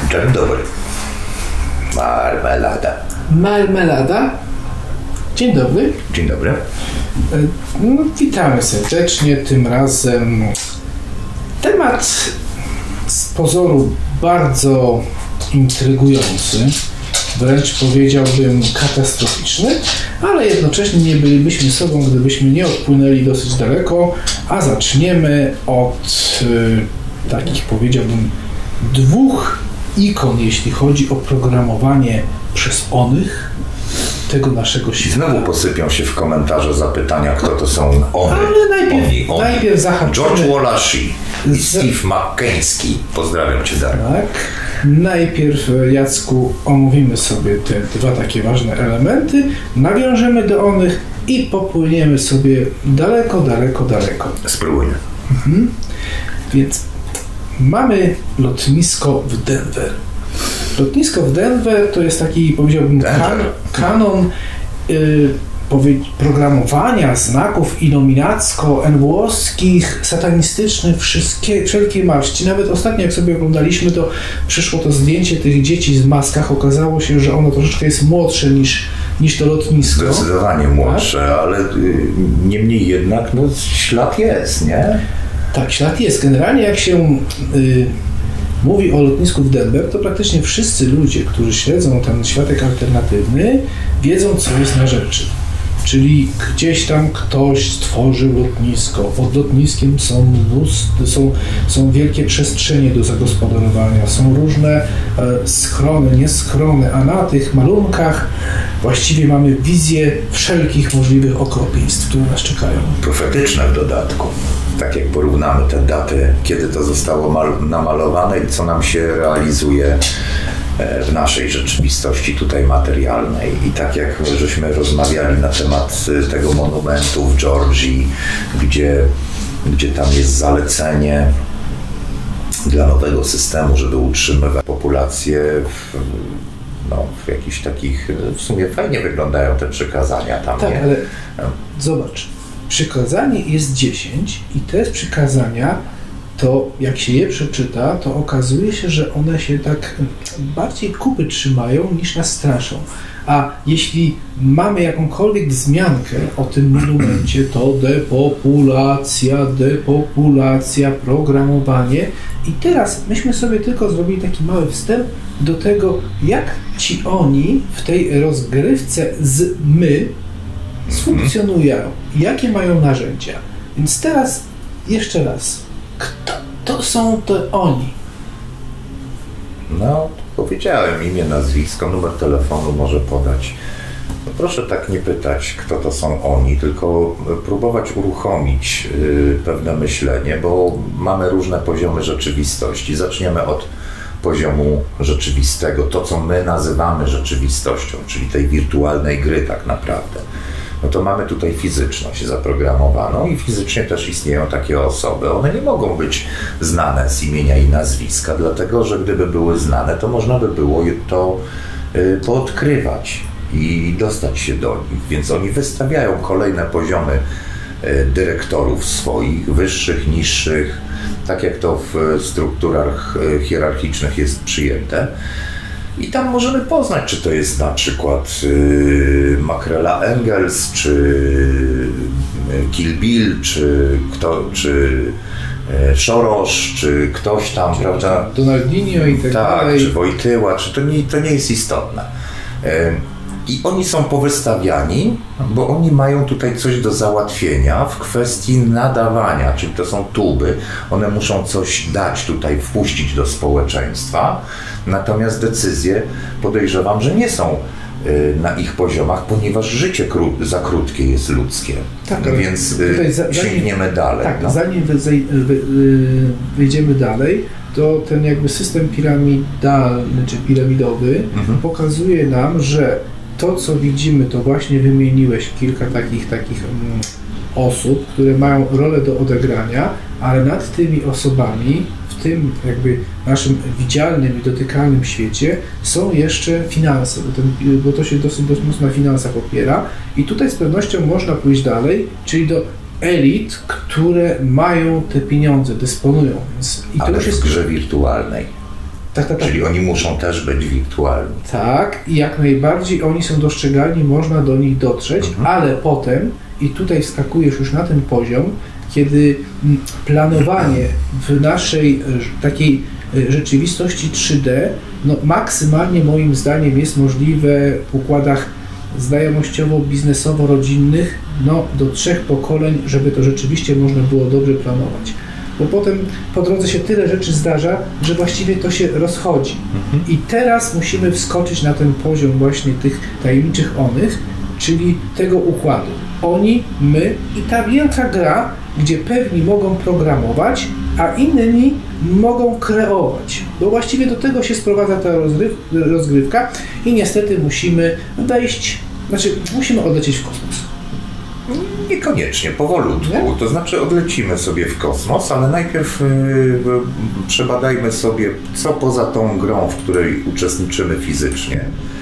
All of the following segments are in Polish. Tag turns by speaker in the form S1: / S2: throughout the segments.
S1: Dzień dobry. Marmelada.
S2: Marmelada? Dzień dobry.
S1: Dzień dobry.
S2: No, witamy serdecznie. Tym razem temat z pozoru bardzo intrygujący, wręcz powiedziałbym katastroficzny, ale jednocześnie nie bylibyśmy sobą, gdybyśmy nie odpłynęli dosyć daleko, a zaczniemy od takich, powiedziałbym, dwóch ikon, jeśli chodzi o programowanie przez onych tego naszego świata.
S1: Znowu posypią się w komentarze zapytania, kto to są one.
S2: Ale najpierw zahaczymy.
S1: George Wallace i Steve McKenzie. Pozdrawiam Cię, Darek.
S2: Tak. Najpierw, Jacku, omówimy sobie te dwa takie ważne elementy, nawiążemy do onych i popłyniemy sobie daleko.
S1: Spróbujmy.
S2: Więc mamy lotnisko w Denver. Lotnisko w Denver to jest taki, powiedziałbym, kanon programowania znaków iluminacko-NWO-skich, satanistycznych, wszelkiej maści. Nawet ostatnio, jak sobie oglądaliśmy, to przyszło to zdjęcie tych dzieci w maskach. Okazało się, że ono troszeczkę jest młodsze niż to lotnisko.
S1: Zdecydowanie młodsze, tak? Ale niemniej jednak ślad jest, nie?
S2: Tak, ślad jest. Generalnie jak się mówi o lotnisku w Denver, to praktycznie wszyscy ludzie, którzy śledzą ten światek alternatywny, wiedzą, co jest na rzeczy. Czyli gdzieś tam ktoś stworzył lotnisko. Pod lotniskiem są wielkie przestrzenie do zagospodarowania, są różne schrony, nieschrony, a na tych malunkach właściwie mamy wizję wszelkich możliwych okropieństw, które nas czekają.
S1: Profetyczne w dodatku. Tak jak porównamy te daty, kiedy to zostało namalowane i co nam się realizuje w naszej rzeczywistości tutaj materialnej. I tak jak żeśmy rozmawiali na temat tego monumentu w Georgii, gdzie tam jest zalecenie dla nowego systemu, żeby utrzymywać populację w jakichś takich, w sumie fajnie wyglądają te przykazania tam.
S2: Tak,
S1: nie?
S2: ale zobacz, przykazanie jest 10 i te przykazania, to jak się je przeczyta, to okazuje się, że one się tak bardziej kupy trzymają niż nas straszą. A jeśli mamy jakąkolwiek wzmiankę o tym monumencie, to depopulacja, programowanie. I teraz myśmy sobie tylko zrobili taki mały wstęp do tego, jak ci oni w tej rozgrywce z my sfunkcjonują, jakie mają narzędzia. Więc teraz jeszcze raz, kto to są te oni?
S1: No, powiedziałem imię, nazwisko, numer telefonu może podać. No proszę tak nie pytać, kto to są oni, tylko próbować uruchomić pewne myślenie, bo mamy różne poziomy rzeczywistości. Zaczniemy od poziomu rzeczywistego, to co my nazywamy rzeczywistością, czyli tej wirtualnej gry tak naprawdę. No to mamy tutaj fizyczność zaprogramowaną i fizycznie też istnieją takie osoby. One nie mogą być znane z imienia i nazwiska, dlatego że gdyby były znane, to można by było to poodkrywać i dostać się do nich. Więc oni wystawiają kolejne poziomy dyrektorów swoich, wyższych, niższych, tak jak to w strukturach hierarchicznych jest przyjęte. I tam możemy poznać, czy to jest na przykład Makrela Engels, czy Kill Bill, czy Soros, czy ktoś tam, czy prawda?
S2: Donaldinho i tak dalej.
S1: Czy Wojtyła, czy to nie jest istotne. I oni są powystawiani, bo oni mają tutaj coś do załatwienia w kwestii nadawania, czyli to są tuby. One muszą coś dać tutaj, wpuścić do społeczeństwa. Natomiast decyzje podejrzewam, że nie są na ich poziomach, ponieważ życie za krótkie jest ludzkie. Tak, więc sięgniemy dalej.
S2: Tak, no. Zanim wyjdziemy dalej, to ten jakby system piramidalny czy piramidowy pokazuje nam, że to, co widzimy, to właśnie wymieniłeś kilka takich osób, które mają rolę do odegrania, ale nad tymi osobami w tym jakby naszym widzialnym i dotykalnym świecie są jeszcze finanse, bo to się dosyć mocno na finansach opiera i tutaj z pewnością można pójść dalej, czyli do elit, które mają te pieniądze, dysponują.
S1: Ale to już jest w grze wirtualnej.
S2: Tak.
S1: Czyli oni muszą też być wirtualni.
S2: Tak, i jak najbardziej oni są dostrzegalni, można do nich dotrzeć, ale potem, i tutaj wskakujesz już na ten poziom, kiedy planowanie w naszej takiej rzeczywistości 3D, no maksymalnie moim zdaniem jest możliwe w układach znajomościowo-biznesowo-rodzinnych, no do 3 pokoleń, żeby to rzeczywiście można było dobrze planować. Bo potem po drodze się tyle rzeczy zdarza, że właściwie to się rozchodzi. I teraz musimy wskoczyć na ten poziom właśnie tych tajemniczych onych, czyli tego układu. Oni, my i ta wielka gra, gdzie pewni mogą programować, a inni mogą kreować. Bo właściwie do tego się sprowadza ta rozgrywka i niestety musimy musimy odlecieć w kosmos.
S1: Niekoniecznie, powolutku. Nie? To znaczy odlecimy sobie w kosmos, ale najpierw przebadajmy sobie, co poza tą grą, w której uczestniczymy fizycznie,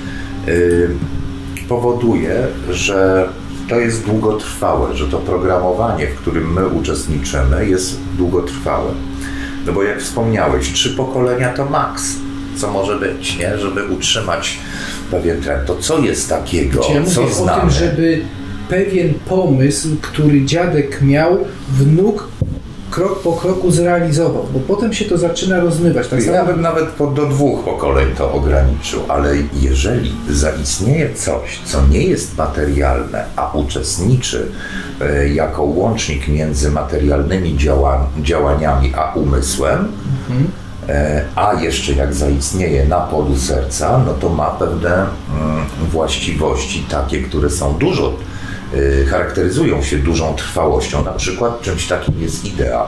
S1: powoduje, że to jest długotrwałe, że to programowanie, w którym my uczestniczymy, jest długotrwałe. No bo jak wspomniałeś, 3 pokolenia to maks, co może być, nie? Żeby utrzymać pewien trend. To co jest takiego, co znamy?
S2: O tym, żeby pewien pomysł, który dziadek miał, wnuk krok po kroku zrealizował, bo potem się to zaczyna rozmywać. Tak
S1: ja bym nawet do 2 pokoleń to ograniczył, ale jeżeli zaistnieje coś, co nie jest materialne, a uczestniczy jako łącznik między materialnymi działaniami a umysłem, a jeszcze jak zaistnieje na polu serca, no to ma pewne właściwości takie, które są charakteryzują się dużą trwałością. Na przykład czymś takim jest idea.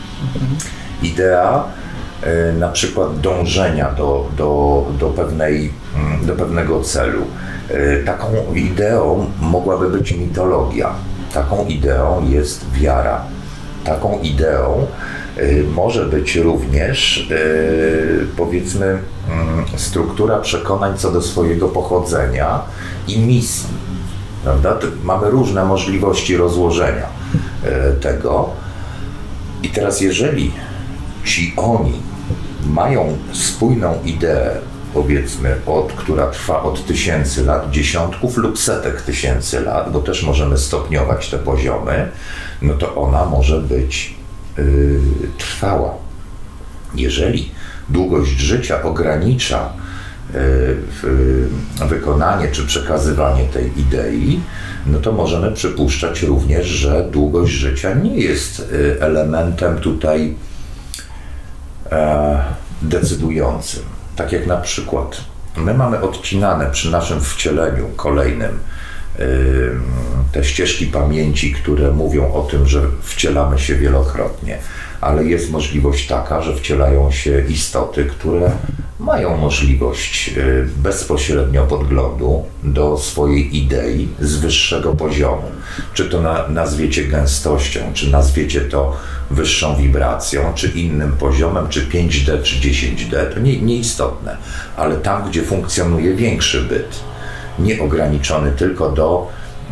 S1: Idea na przykład dążenia do pewnego celu. Taką ideą mogłaby być mitologia. Taką ideą jest wiara. Taką ideą może być również, powiedzmy, struktura przekonań co do swojego pochodzenia i misji. Prawda? Mamy różne możliwości rozłożenia tego. I teraz jeżeli oni mają spójną ideę, powiedzmy, która trwa od 1000 lat, dziesiątków lub setek tysięcy lat, bo też możemy stopniować te poziomy, no to ona może być trwała. Jeżeli długość życia ogranicza wykonanie czy przekazywanie tej idei, no to możemy przypuszczać również, że długość życia nie jest elementem tutaj decydującym. Tak jak na przykład my mamy odcinane przy naszym wcieleniu kolejnym te ścieżki pamięci, które mówią o tym, że wcielamy się wielokrotnie, ale jest możliwość taka, że wcielają się istoty, które mają możliwość bezpośrednio podglądu do swojej idei z wyższego poziomu. Czy to nazwiecie gęstością, czy nazwiecie to wyższą wibracją, czy innym poziomem, czy 5D, czy 10D, to nieistotne, ale tam, gdzie funkcjonuje większy byt, nie ograniczony tylko do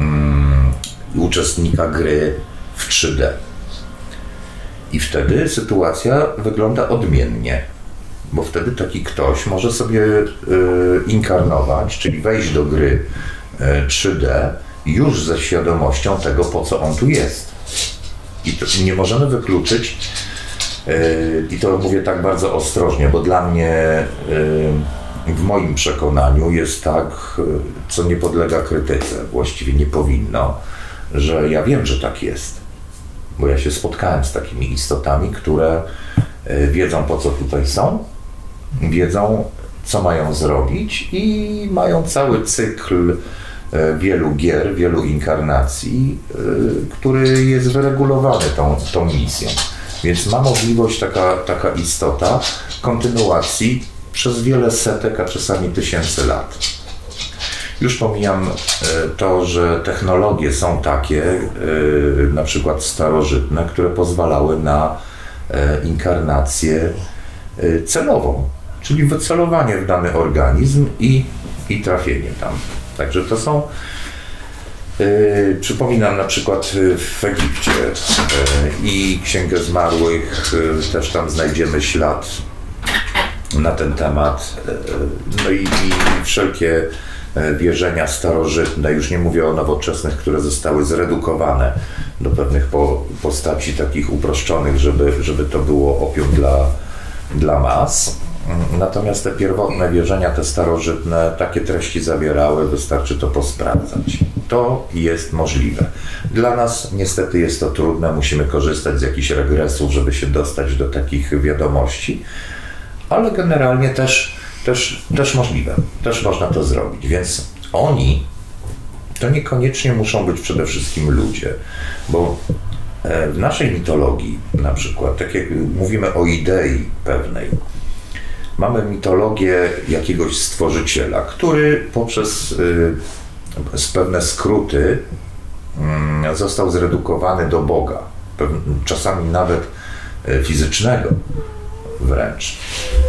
S1: uczestnika gry w 3D. I wtedy sytuacja wygląda odmiennie, bo wtedy taki ktoś może sobie inkarnować, czyli wejść do gry 3D już ze świadomością tego, po co on tu jest. I to nie możemy wykluczyć, i to mówię tak bardzo ostrożnie, bo dla mnie w moim przekonaniu jest tak, co nie podlega krytyce, właściwie nie powinno, że ja wiem, że tak jest, bo ja się spotkałem z takimi istotami, które wiedzą, po co tutaj są, wiedzą, co mają zrobić i mają cały cykl wielu gier, wielu inkarnacji, który jest wyregulowany tą misją. Więc ma możliwość taka istota kontynuacji przez wiele setek, a czasami tysięcy lat. Już pomijam to, że technologie są takie, na przykład starożytne, które pozwalały na inkarnację celową, czyli wycelowanie w dany organizm i trafienie tam. Także to są, przypominam na przykład w Egipcie i Księgę Zmarłych, też tam znajdziemy ślad na ten temat. No i wszelkie wierzenia starożytne, już nie mówię o nowoczesnych, które zostały zredukowane do pewnych postaci takich uproszczonych, żeby to było opium dla mas. Natomiast te pierwotne wierzenia, te starożytne, takie treści zawierały, wystarczy to posprawdzać. To jest możliwe. Dla nas niestety jest to trudne, musimy korzystać z jakichś regresów, żeby się dostać do takich wiadomości, ale generalnie też możliwe, też można to zrobić, więc oni to niekoniecznie muszą być przede wszystkim ludzie, bo w naszej mitologii na przykład, tak jak mówimy o idei pewnej, mamy mitologię jakiegoś stworzyciela, który poprzez pewne skróty został zredukowany do Boga, czasami nawet fizycznego wręcz.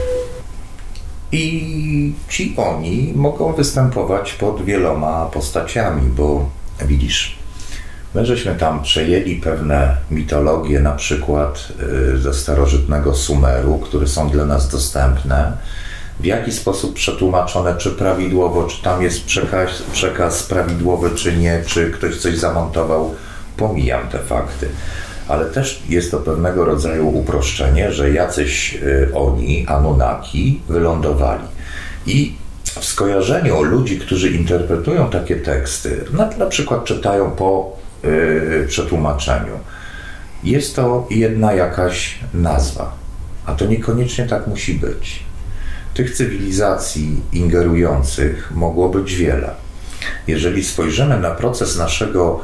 S1: I ci oni mogą występować pod wieloma postaciami, bo widzisz, my żeśmy tam przejęli pewne mitologie, na przykład ze starożytnego Sumeru, które są dla nas dostępne, w jaki sposób przetłumaczone, czy prawidłowo, czy tam jest przekaz prawidłowy, czy nie, czy ktoś coś zamontował, pomijam te fakty. Ale też jest to pewnego rodzaju uproszczenie, że jacyś oni, Anunnaki, wylądowali. I w skojarzeniu ludzi, którzy interpretują takie teksty, na przykład czytają po przetłumaczeniu, jest to jedna jakaś nazwa, a to niekoniecznie tak musi być. Tych cywilizacji ingerujących mogło być wiele. Jeżeli spojrzymy na proces naszego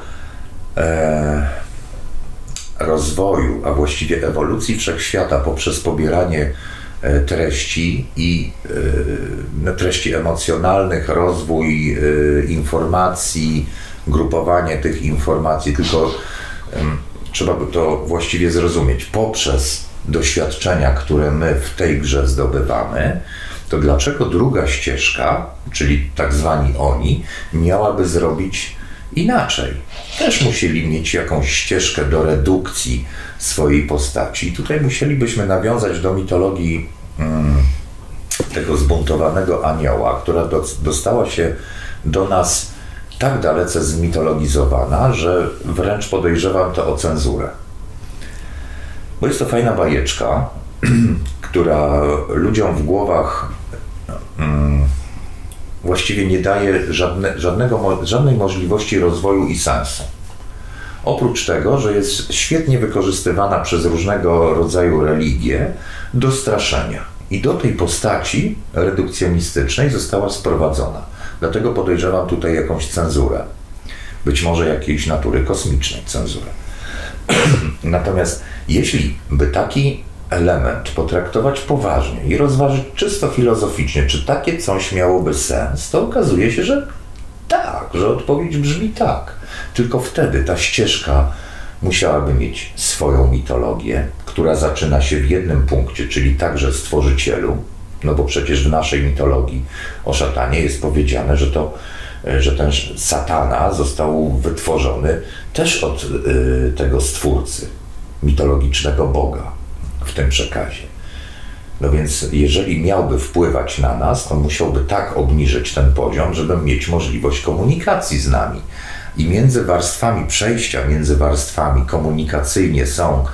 S1: rozwoju, a właściwie ewolucji wszechświata poprzez pobieranie treści i treści emocjonalnych, rozwój informacji, grupowanie tych informacji, tylko trzeba by to właściwie zrozumieć. Poprzez doświadczenia, które my w tej grze zdobywamy, to dlaczego druga ścieżka, czyli tak zwani oni, miałaby zrobić inaczej? Też musieli mieć jakąś ścieżkę do redukcji swojej postaci. I tutaj musielibyśmy nawiązać do mitologii tego zbuntowanego anioła, która dostała się do nas tak dalece zmitologizowana, że wręcz podejrzewam to o cenzurę. Bo jest to fajna bajeczka, która ludziom w głowach właściwie nie daje żadnej możliwości rozwoju i sensu. Oprócz tego, że jest świetnie wykorzystywana przez różnego rodzaju religie do straszenia. I do tej postaci redukcjonistycznej została sprowadzona. Dlatego podejrzewam tutaj jakąś cenzurę. Być może jakiejś natury kosmicznej cenzurę. Natomiast jeśli by taki element potraktować poważnie i rozważyć czysto filozoficznie, czy takie coś miałoby sens, to okazuje się, że tak, że odpowiedź brzmi tak. Tylko wtedy ta ścieżka musiałaby mieć swoją mitologię, która zaczyna się w jednym punkcie, czyli także Stworzycielu, no bo przecież w naszej mitologii o szatanie jest powiedziane, że ten satana został wytworzony też od tego Stwórcy, mitologicznego Boga w tym przekazie. No więc jeżeli miałby wpływać na nas, to musiałby tak obniżyć ten poziom, żeby mieć możliwość komunikacji z nami. I między warstwami przejścia, między warstwami komunikacyjnie są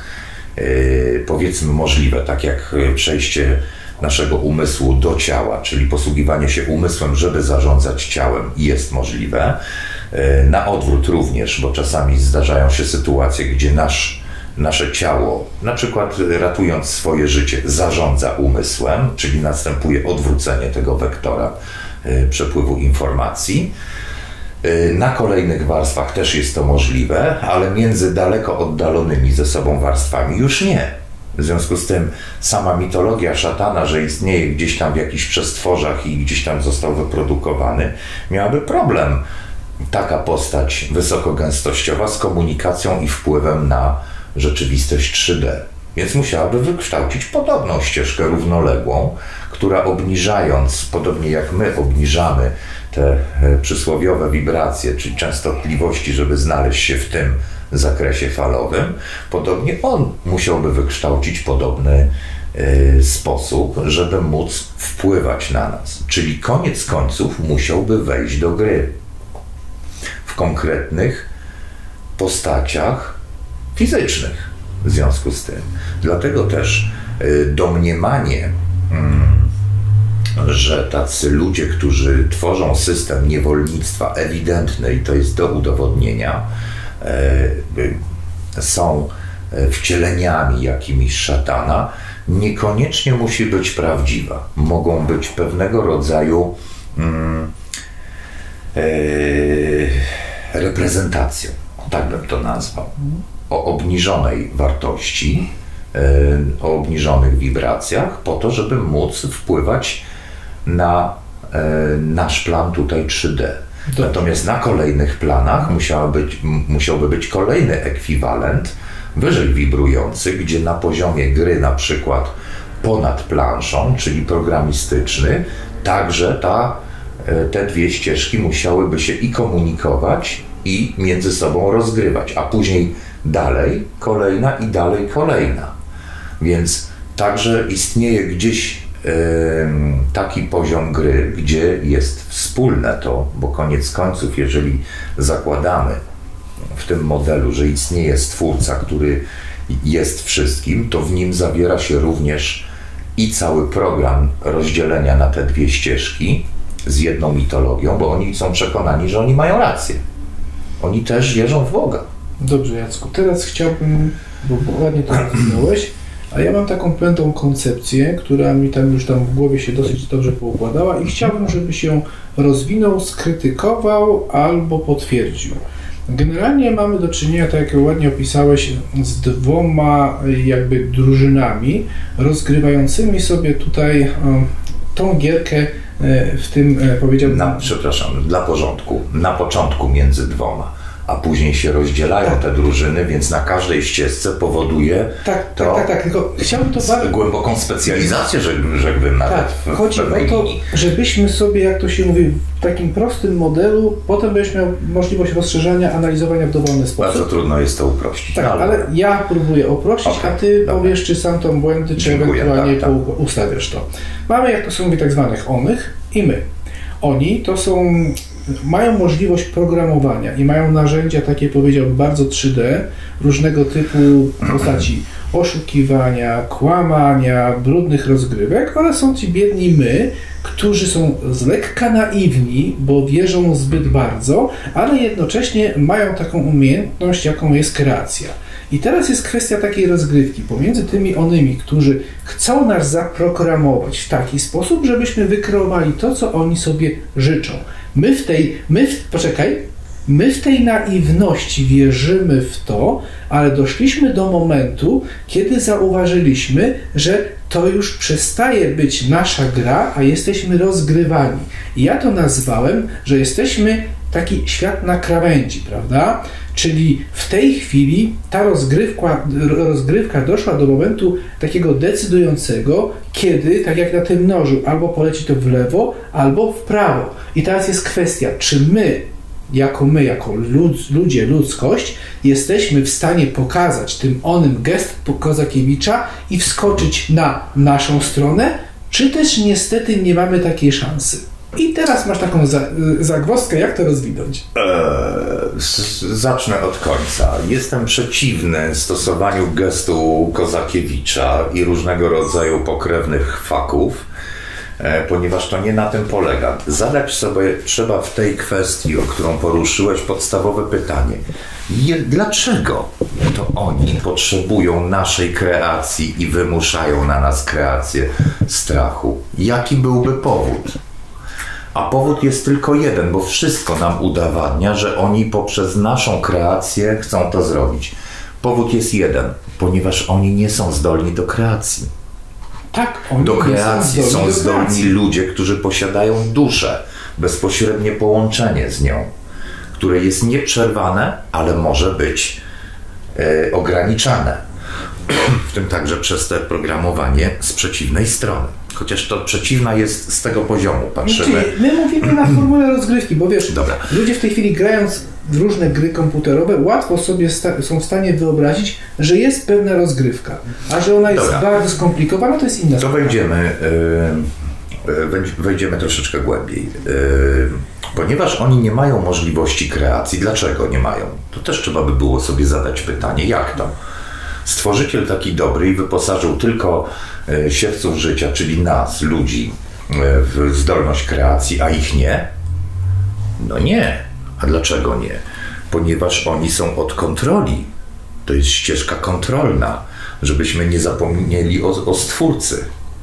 S1: powiedzmy możliwe, tak jak przejście naszego umysłu do ciała, czyli posługiwanie się umysłem, żeby zarządzać ciałem, jest możliwe. Na odwrót również, bo czasami zdarzają się sytuacje, gdzie nasze ciało, na przykład ratując swoje życie, zarządza umysłem, czyli następuje odwrócenie tego wektora przepływu informacji. Na kolejnych warstwach też jest to możliwe, ale między daleko oddalonymi ze sobą warstwami już nie. W związku z tym sama mitologia szatana, że istnieje gdzieś tam w jakichś przestworzach i gdzieś tam został wyprodukowany, miałaby problem taka postać wysokogęstościowa z komunikacją i wpływem na rzeczywistość 3D. Więc musiałaby wykształcić podobną ścieżkę równoległą, która obniżając, podobnie jak my obniżamy te przysłowiowe wibracje, czyli częstotliwości, żeby znaleźć się w tym zakresie falowym, podobnie on musiałby wykształcić podobny sposób, żeby móc wpływać na nas. Czyli koniec końców musiałby wejść do gry w konkretnych postaciach fizycznych w związku z tym. Dlatego też domniemanie, że tacy ludzie, którzy tworzą system niewolnictwa ewidentny i to jest do udowodnienia, są wcieleniami jakimiś szatana, niekoniecznie musi być prawdziwa. Mogą być pewnego rodzaju reprezentacją, tak bym to nazwał, o obniżonej wartości, o obniżonych wibracjach, po to, żeby móc wpływać na nasz plan tutaj 3D. Natomiast na kolejnych planach musiałby być kolejny ekwiwalent wyżej wibrujący, gdzie na poziomie gry na przykład ponad planszą, czyli programistyczny, także te dwie ścieżki musiałyby się i komunikować, i między sobą rozgrywać, a później dalej kolejna i dalej kolejna. Więc także istnieje gdzieś taki poziom gry, gdzie jest wspólne to, bo koniec końców, jeżeli zakładamy w tym modelu, że istnieje Stwórca, który jest wszystkim, to w nim zawiera się również i cały program rozdzielenia na te dwie ścieżki z jedną mitologią, bo oni są przekonani, że oni mają rację. Oni też wierzą w Boga.
S2: Dobrze, Jacku, teraz chciałbym, bo ładnie to rozwinąłeś, a ja mam taką pętą koncepcję, która mi już w głowie się dosyć dobrze poukładała i chciałbym, żebyś ją rozwinął, skrytykował albo potwierdził. Generalnie mamy do czynienia, tak jak ładnie opisałeś, z dwoma jakby drużynami rozgrywającymi sobie tutaj tą gierkę w tym, powiedziałbym...
S1: Przepraszam, dla porządku, na początku między dwoma, a później się rozdzielają te drużyny, więc na każdej ścieżce powoduje
S2: Tak, tylko chciałbym to bardzo...
S1: głęboką specjalizację, rzekłbym nawet.
S2: Tak, chodzi o to, żebyśmy sobie, jak to się mówi, w takim prostym modelu, potem będziesz miał możliwość rozszerzania, analizowania w dowolny sposób.
S1: Bardzo trudno jest to uprościć.
S2: Tak, ale ja próbuję uprościć, a ty powiesz, czy sam to błędy, czy ewentualnie ustawiasz to. Mamy, jak to się mówi, tak zwanych onych i my. Oni to mają możliwość programowania i mają narzędzia takie, powiedziałbym, bardzo 3D, różnego typu postaci oszukiwania, kłamania, brudnych rozgrywek, ale są ci biedni my, którzy są z lekka naiwni, bo wierzą zbyt bardzo, ale jednocześnie mają taką umiejętność, jaką jest kreacja. I teraz jest kwestia takiej rozgrywki pomiędzy tymi onymi, którzy chcą nas zaprogramować w taki sposób, żebyśmy wykreowali to, co oni sobie życzą. My w tej naiwności wierzymy w to, ale doszliśmy do momentu, kiedy zauważyliśmy, że to już przestaje być nasza gra, a jesteśmy rozgrywani. I ja to nazwałem, że jesteśmy taki świat na krawędzi, prawda? Czyli w tej chwili ta rozgrywka doszła do momentu takiego decydującego, kiedy, tak jak na tym nożu, albo poleci to w lewo, albo w prawo. I teraz jest kwestia, czy my, jako ludzie, ludzkość, jesteśmy w stanie pokazać tym onym gest Kozakiewicza i wskoczyć na naszą stronę, czy też niestety nie mamy takiej szansy. I teraz masz taką zagwozdkę, jak to rozwinąć?
S1: Zacznę od końca. Jestem przeciwny stosowaniu gestu Kozakiewicza i różnego rodzaju pokrewnych chwaków, ponieważ to nie na tym polega. Zadać sobie trzeba w tej kwestii, o którą poruszyłeś, podstawowe pytanie. Dlaczego to oni potrzebują naszej kreacji i wymuszają na nas kreację strachu? Jaki byłby powód? A powód jest tylko jeden, bo wszystko nam udowadnia, że oni poprzez naszą kreację chcą to zrobić. Powód jest jeden, ponieważ oni nie są zdolni do kreacji.
S2: Tak, oni
S1: do kreacji są zdolni ludzie, którzy posiadają duszę, bezpośrednie połączenie z nią, które jest nieprzerwane, ale może być ograniczane. W tym także przez te programowanie z przeciwnej strony. Chociaż to przeciwna jest z tego poziomu, patrzymy.
S2: My mówimy na formule rozgrywki, bo wiesz, ludzie w tej chwili grając w różne gry komputerowe, łatwo sobie są w stanie wyobrazić, że jest pewna rozgrywka, a że ona jest bardzo skomplikowana, to jest inna
S1: sprawa. Wejdziemy troszeczkę głębiej. Ponieważ oni nie mają możliwości kreacji, dlaczego nie mają? To też trzeba by było sobie zadać pytanie, jak to? Stworzyciel taki dobry i wyposażył tylko siewców życia, czyli nas, ludzi, w zdolność kreacji, a ich nie? No nie. A dlaczego nie? Ponieważ oni są od kontroli. To jest ścieżka kontrolna, żebyśmy nie zapomnieli o stwórcy.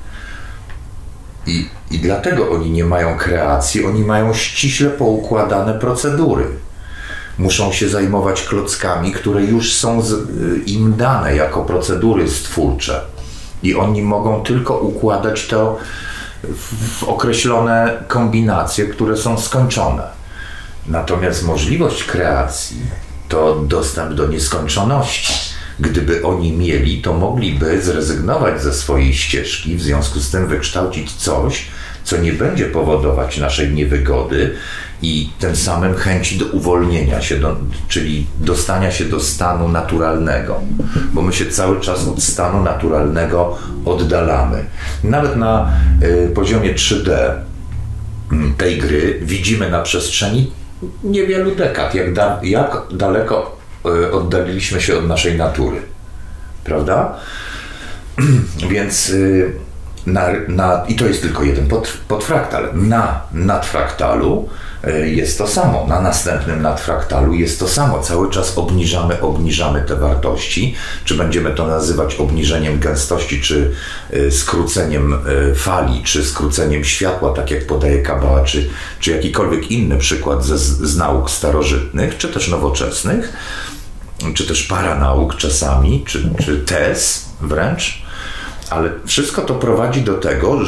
S1: I dlatego oni nie mają kreacji, oni mają ściśle poukładane procedury. Muszą się zajmować klockami, które już są im dane jako procedury stwórcze. I oni mogą tylko układać to w określone kombinacje, które są skończone. Natomiast możliwość kreacji to dostęp do nieskończoności. Gdyby oni mieli, to mogliby zrezygnować ze swojej ścieżki, w związku z tym wykształcić coś, co nie będzie powodować naszej niewygody i tym samym chęci do uwolnienia się, czyli dostania się do stanu naturalnego, bo my się cały czas od stanu naturalnego oddalamy. Nawet na poziomie 3D tej gry widzimy na przestrzeni niewielu dekad, jak daleko oddaliliśmy się od naszej natury, prawda? Więc i to jest tylko jeden podfraktal. Na nadfraktalu jest to samo, na następnym nadfraktalu jest to samo. Cały czas obniżamy te wartości. Czy będziemy to nazywać obniżeniem gęstości, czy skróceniem fali, czy skróceniem światła, tak jak podaje Kabała, czy jakikolwiek inny przykład z nauk starożytnych, czy też nowoczesnych, czy też paranauk czasami, czy tez wręcz. Ale wszystko to prowadzi do tego,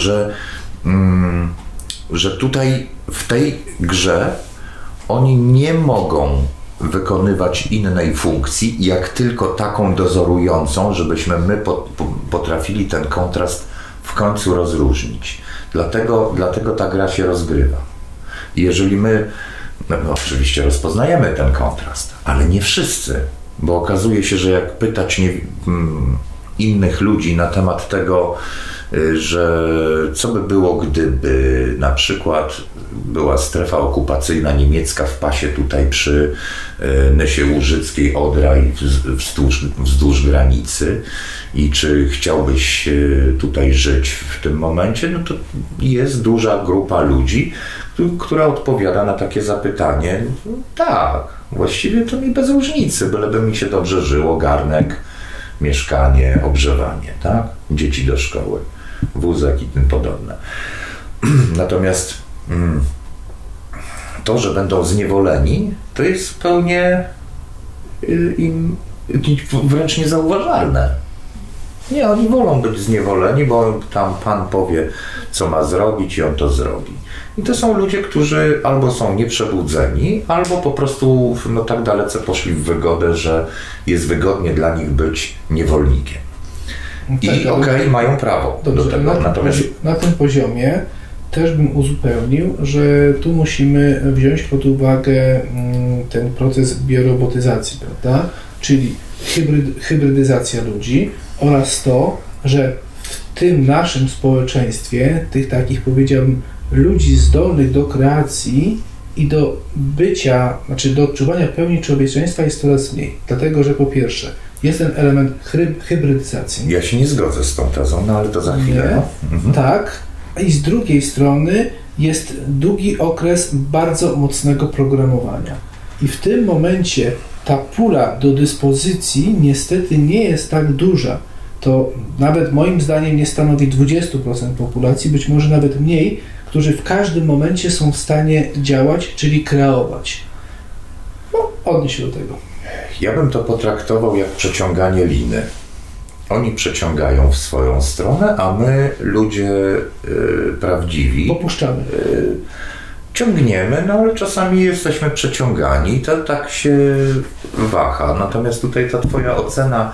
S1: że tutaj w tej grze oni nie mogą wykonywać innej funkcji, jak tylko taką dozorującą, żebyśmy my potrafili ten kontrast w końcu rozróżnić. Dlatego ta gra się rozgrywa. I jeżeli my, oczywiście rozpoznajemy ten kontrast, ale nie wszyscy, bo okazuje się, że jak pytać innych ludzi na temat tego, że co by było, gdyby na przykład była strefa okupacyjna niemiecka w pasie tutaj przy Nysie Łużyckiej, Odra i wzdłuż granicy i czy chciałbyś tutaj żyć w tym momencie, no to jest duża grupa ludzi, która odpowiada na takie zapytanie, tak, właściwie to mi bez różnicy, byleby mi się dobrze żyło, garnek, mieszkanie, ogrzewanie, tak? Dzieci do szkoły, wózek i tym podobne. Natomiast to, że będą zniewoleni, to jest zupełnie im wręcz niezauważalne. Nie, oni wolą być zniewoleni, bo tam Pan powie, co ma zrobić i on to zrobi. I to są ludzie, którzy albo są nieprzebudzeni, albo po prostu tak dalece poszli w wygodę, że jest wygodnie dla nich być niewolnikiem. I mają prawo do tego.
S2: Na tym poziomie też bym uzupełnił, że tu musimy wziąć pod uwagę ten proces biorobotyzacji, prawda? Czyli hybrydyzacja ludzi oraz to, że w tym naszym społeczeństwie, tych takich, powiedziałbym, ludzi zdolnych do kreacji i do bycia, znaczy do odczuwania pełni człowieczeństwa jest coraz mniej. Dlatego, że po pierwsze jest ten element hybrydyzacji.
S1: Ja się nie zgodzę z tą tezą, no ale to za chwilę.
S2: Tak. I z drugiej strony jest długi okres bardzo mocnego programowania. I w tym momencie ta pula do dyspozycji niestety nie jest tak duża. To nawet moim zdaniem nie stanowi 20% populacji, być może nawet mniej, którzy w każdym momencie są w stanie działać, czyli kreować. Odnieś się do tego.
S1: Ja bym to potraktował jak przeciąganie liny. Oni przeciągają w swoją stronę, a my, ludzie prawdziwi,
S2: popuszczamy.
S1: Ciągniemy, no ale czasami jesteśmy przeciągani i to tak się waha. Natomiast tutaj ta twoja ocena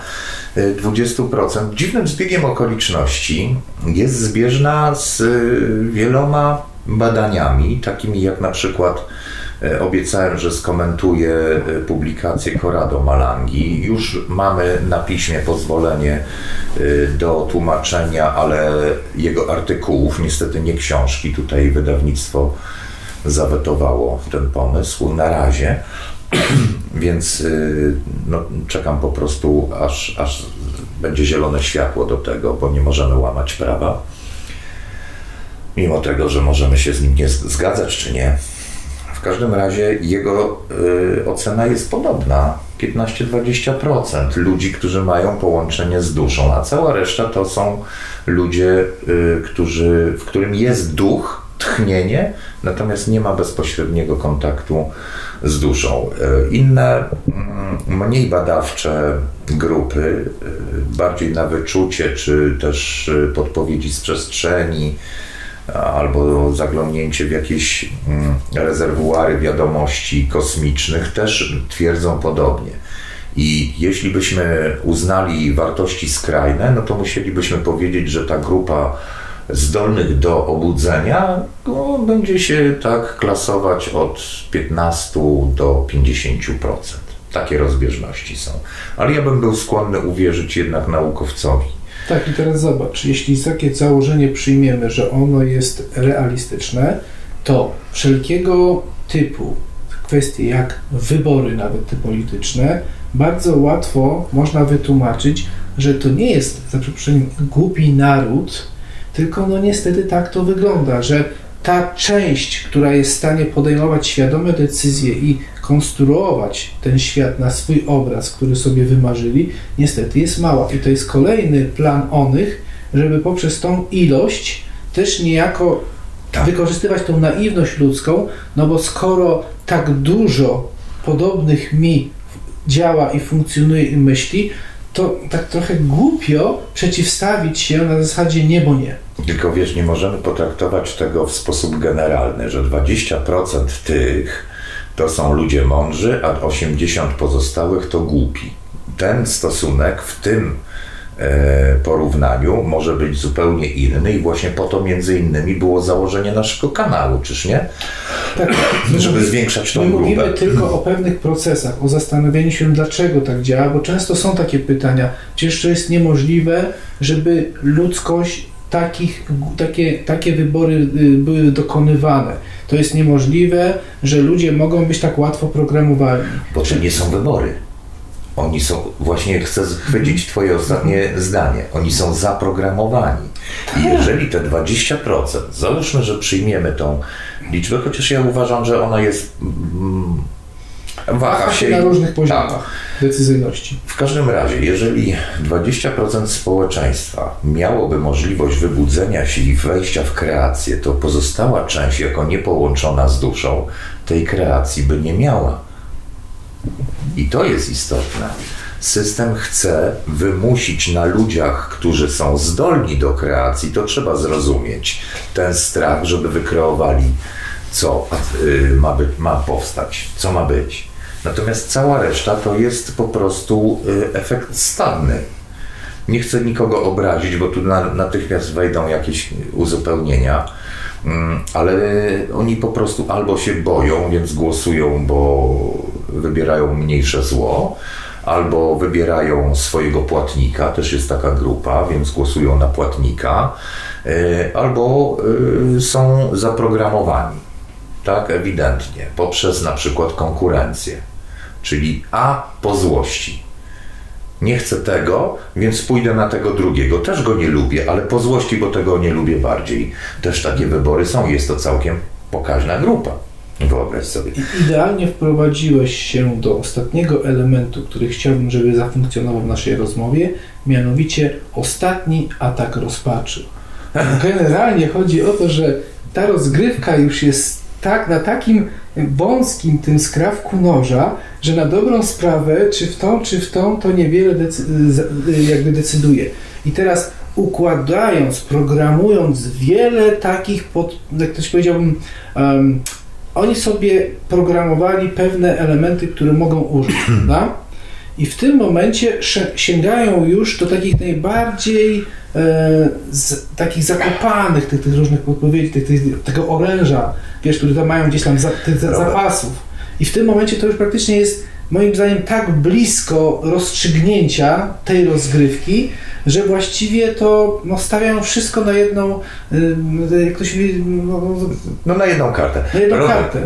S1: 20% dziwnym zbiegiem okoliczności jest zbieżna z wieloma badaniami, takimi jak na przykład obiecałem, że skomentuję publikację Corrado Malangi. Już mamy na piśmie pozwolenie do tłumaczenia, ale jego artykułów, niestety nie książki. Tutaj wydawnictwo zawetowało ten pomysł na razie, więc no, czekam po prostu, aż będzie zielone światło do tego, bo nie możemy łamać prawa. Mimo tego, że możemy się z nim nie zgadzać, czy nie. W każdym razie jego ocena jest podobna. 15-20% ludzi, którzy mają połączenie z duszą, a cała reszta to są ludzie, w którym jest duch, tchnienie, natomiast nie ma bezpośredniego kontaktu z duszą. Inne, mniej badawcze grupy, bardziej na wyczucie, czy też podpowiedzi z przestrzeni, albo zaglądnięcie w jakieś rezerwuary wiadomości kosmicznych, też twierdzą podobnie. I jeśli byśmy uznali wartości skrajne, no to musielibyśmy powiedzieć, że ta grupa zdolnych do obudzenia no, będzie się tak klasować od 15 do 50%. Takie rozbieżności są. Ale ja bym był skłonny uwierzyć jednak naukowcowi.
S2: Tak, i teraz zobacz, jeśli takie założenie przyjmiemy, że ono jest realistyczne, to wszelkiego typu kwestie jak wybory nawet te polityczne, bardzo łatwo można wytłumaczyć, że to nie jest, za przeproszeniem, głupi naród, tylko no niestety tak to wygląda, że ta część, która jest w stanie podejmować świadome decyzje i konstruować ten świat na swój obraz, który sobie wymarzyli, niestety jest mała. I to jest kolejny plan onych, żeby poprzez tą ilość też niejako wykorzystywać tą naiwność ludzką, no bo skoro tak dużo podobnych mi działa i funkcjonuje i myśli, to tak trochę głupio przeciwstawić się na zasadzie nie, bo nie.
S1: Tylko wiesz, nie możemy potraktować tego w sposób generalny, że 20% tych to są ludzie mądrzy, a 80% pozostałych to głupi. Ten stosunek w tym porównaniu może być zupełnie inny i właśnie po to między innymi było założenie naszego kanału, czyż nie?
S2: Tak,
S1: żeby zwiększać tą grupę.
S2: My mówimy tylko o pewnych procesach, o zastanowieniu się, dlaczego tak działa, bo często są takie pytania, przecież to jest niemożliwe, żeby ludzkość takie wybory były dokonywane. To jest niemożliwe, że ludzie mogą być tak łatwo programowani.
S1: Bo to nie są wybory. Oni są, właśnie chcę chwycić twoje ostatnie zdanie, oni są zaprogramowani. I jeżeli te 20%, załóżmy, że przyjmiemy tą liczbę, chociaż ja uważam, że ona jest waha się
S2: na różnych poziomach decyzyjności.
S1: W każdym razie, jeżeli 20% społeczeństwa miałoby możliwość wybudzenia się i wejścia w kreację, to pozostała część, jako niepołączona z duszą, tej kreacji by nie miała. I to jest istotne. System chce wymusić na ludziach, którzy są zdolni do kreacji, to trzeba zrozumieć, ten strach, żeby wykreowali, co ma powstać, co ma być. Natomiast cała reszta to jest po prostu efekt stadny. Nie chcę nikogo obrazić, bo tu natychmiast wejdą jakieś uzupełnienia, ale oni po prostu albo się boją, więc głosują, bo wybierają mniejsze zło, albo wybierają swojego płatnika, też jest taka grupa, więc głosują na płatnika, albo są zaprogramowani, tak, ewidentnie, poprzez na przykład konkurencję, czyli po złości. Nie chcę tego, więc pójdę na tego drugiego. Też go nie lubię, ale po złości, bo tego nie lubię bardziej. Też takie wybory są. Jest to całkiem pokaźna grupa. Wyobraź sobie.
S2: Idealnie wprowadziłeś się do ostatniego elementu, który chciałbym, żeby zafunkcjonował w naszej rozmowie, mianowicie ostatni atak rozpaczy. Generalnie chodzi o to, że ta rozgrywka już jest na takim wąskim tym skrawku noża, że na dobrą sprawę, czy w tą, to niewiele jakby decyduje. I teraz układając, programując wiele takich, jak ktoś powiedziałbym, oni sobie programowali pewne elementy, które mogą użyć, prawda? i w tym momencie sięgają już do takich najbardziej takich zakopanych tych różnych podpowiedzi, tego oręża, wiesz, które tam mają gdzieś tam tych zapasów. I w tym momencie to już praktycznie jest moim zdaniem tak blisko rozstrzygnięcia tej rozgrywki, że właściwie to stawiają wszystko na jedną, jak to się mówi,
S1: na jedną kartę.
S2: Na jedną kartę.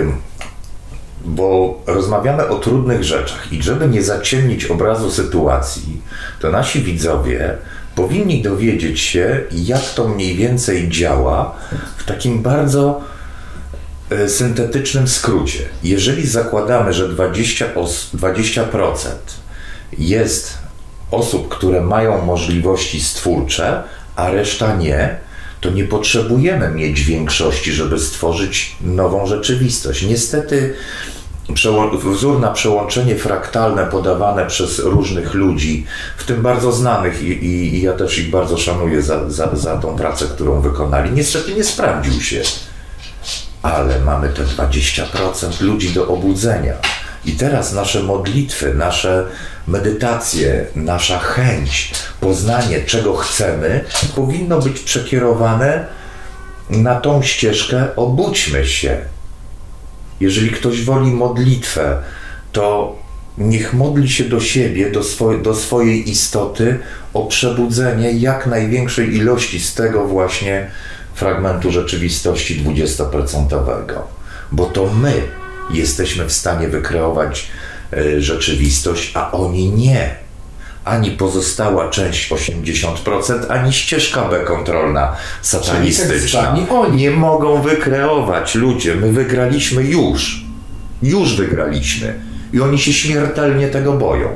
S1: Bo rozmawiamy o trudnych rzeczach i żeby nie zaciemnić obrazu sytuacji, to nasi widzowie powinni dowiedzieć się, jak to mniej więcej działa w takim bardzo syntetycznym skrócie. Jeżeli zakładamy, że 20% jest osób, które mają możliwości stwórcze, a reszta nie, to nie potrzebujemy mieć większości, żeby stworzyć nową rzeczywistość. Niestety wzór na przełączenie fraktalne podawane przez różnych ludzi, w tym bardzo znanych i ja też ich bardzo szanuję za tą pracę, którą wykonali, niestety nie sprawdził się. Ale mamy te 20% ludzi do obudzenia. I teraz nasze modlitwy, nasze medytacje, nasza chęć, poznanie, czego chcemy, powinno być przekierowane na tą ścieżkę obudźmy się. Jeżeli ktoś woli modlitwę, to niech modli się do siebie, do swojej istoty o przebudzenie jak największej ilości z tego właśnie fragmentu rzeczywistości 20%. Bo to my jesteśmy w stanie wykreować rzeczywistość, a oni nie. Ani pozostała część 80%, ani ścieżka B kontrolna satanistyczna. Nie mogą wykreować ludzie. My wygraliśmy już. Już wygraliśmy. I oni się śmiertelnie tego boją.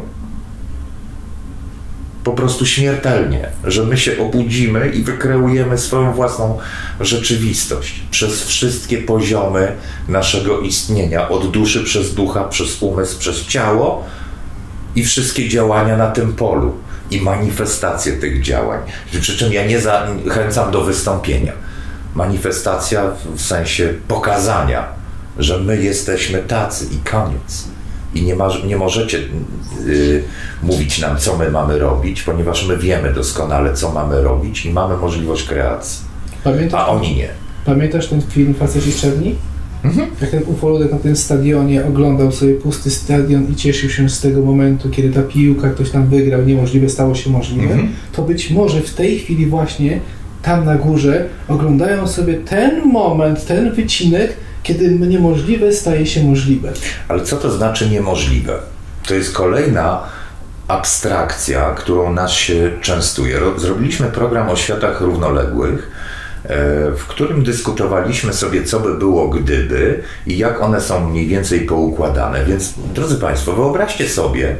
S1: Po prostu śmiertelnie, że my się obudzimy i wykreujemy swoją własną rzeczywistość przez wszystkie poziomy naszego istnienia, od duszy przez ducha, przez umysł, przez ciało i wszystkie działania na tym polu i manifestacje tych działań. Przy czym ja nie zachęcam do wystąpienia. Manifestacja w sensie pokazania, że my jesteśmy tacy i koniec. I nie możecie mówić nam, co my mamy robić, ponieważ my wiemy doskonale, co mamy robić i mamy możliwość kreacji. A oni nie.
S2: Pamiętasz ten film Faceci Czerni? Jak ten ufolog na tym stadionie oglądał sobie pusty stadion i cieszył się z tego momentu, kiedy ta piłka ktoś tam wygrał, niemożliwe stało się możliwe, to być może w tej chwili właśnie tam na górze oglądają sobie ten moment, ten wycinek, kiedy niemożliwe staje się możliwe.
S1: Ale co to znaczy niemożliwe? To jest kolejna abstrakcja, którą nas się częstuje. Zrobiliśmy program o światach równoległych, w którym dyskutowaliśmy sobie, co by było gdyby i jak one są mniej więcej poukładane. Więc, drodzy Państwo, wyobraźcie sobie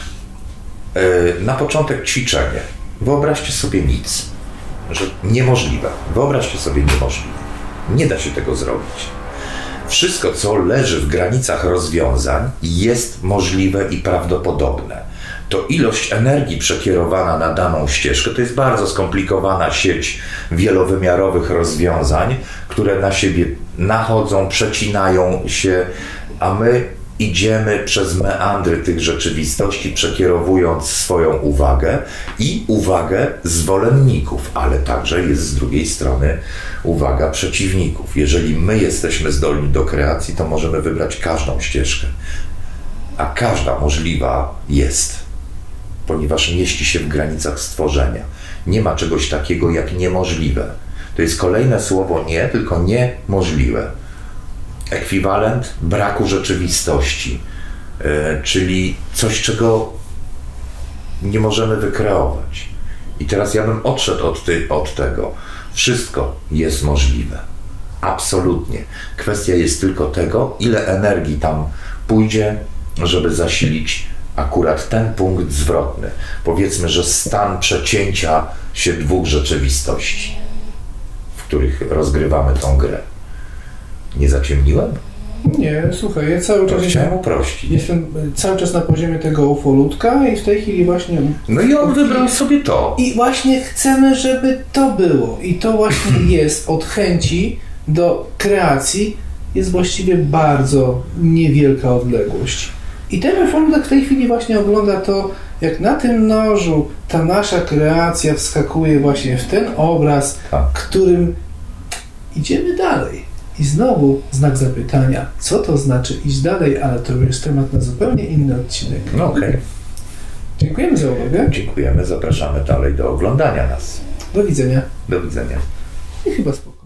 S1: na początek ćwiczenie. Wyobraźcie sobie nic, że niemożliwe. Wyobraźcie sobie niemożliwe. Nie da się tego zrobić. Wszystko, co leży w granicach rozwiązań, jest możliwe i prawdopodobne. To ilość energii przekierowana na daną ścieżkę to jest bardzo skomplikowana sieć wielowymiarowych rozwiązań, które na siebie nachodzą, przecinają się, a my idziemy przez meandry tych rzeczywistości, przekierowując swoją uwagę i uwagę zwolenników, ale także jest z drugiej strony uwaga przeciwników. Jeżeli my jesteśmy zdolni do kreacji, to możemy wybrać każdą ścieżkę, a każda możliwa jest, ponieważ mieści się w granicach stworzenia. Nie ma czegoś takiego jak niemożliwe. To jest kolejne słowo nie, tylko niemożliwe. Ekwiwalent braku rzeczywistości, czyli coś, czego nie możemy wykreować. I teraz ja bym odszedł od tego. Wszystko jest możliwe. Absolutnie. Kwestia jest tylko tego, ile energii tam pójdzie, żeby zasilić akurat ten punkt zwrotny. Powiedzmy, że stan przecięcia się dwóch rzeczywistości, w których rozgrywamy tą grę. Nie zaciemniłem?
S2: Nie, słuchaj, ja cały czas jestem cały czas na poziomie tego ufolutka i w tej chwili właśnie...
S1: No i on wybrał sobie to.
S2: I właśnie chcemy, żeby to było. I to właśnie jest od chęci do kreacji jest właściwie bardzo niewielka odległość. I ten Reforum w tej chwili właśnie ogląda to, jak na tym nożu ta nasza kreacja wskakuje właśnie w ten obraz, którym idziemy dalej. I znowu znak zapytania, co to znaczy iść dalej, ale to jest temat na zupełnie inny odcinek.
S1: No okej.
S2: Dziękujemy za uwagę.
S1: Dziękujemy, zapraszamy dalej do oglądania nas.
S2: Do widzenia.
S1: Do widzenia.
S2: I chyba spokojnie.